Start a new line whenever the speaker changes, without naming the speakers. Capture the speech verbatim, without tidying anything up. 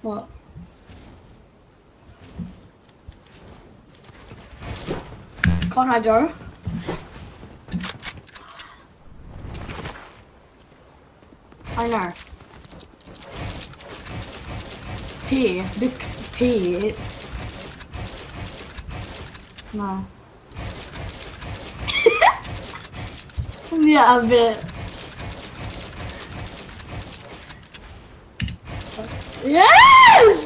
What? Can't I, Joe? I know. P. Big P. No. Yeah, a bit. Yes!